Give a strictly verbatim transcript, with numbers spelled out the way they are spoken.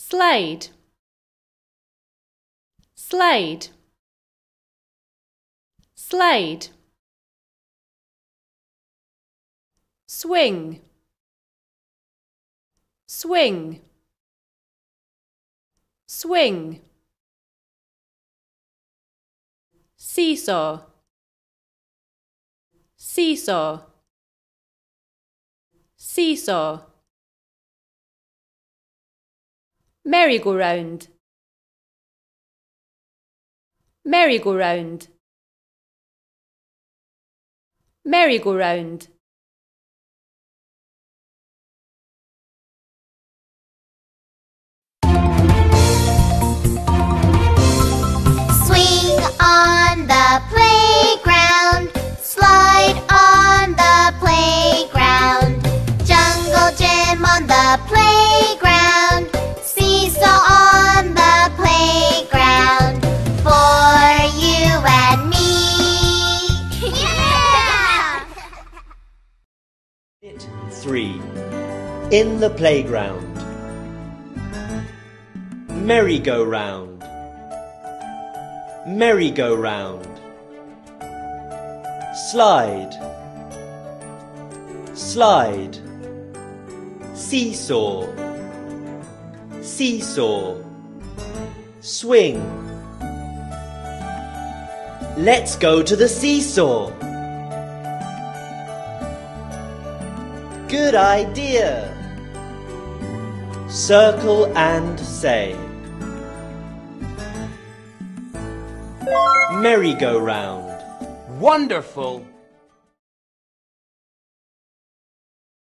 slide, slide, slide. Swing, swing, swing. Seesaw, seesaw, seesaw. Merry-go-round, merry-go-round, merry-go-round. Swing on the playground, slide on the playground, jungle gym on the playground, seesaw on the playground, for you and me. Yeah! Bit three. In the playground. Merry-go-round, merry-go-round. Slide, slide. Seesaw, seesaw. Swing. Let's go to the seesaw. Good idea. Circle and say. Merry-go-round. Wonderful!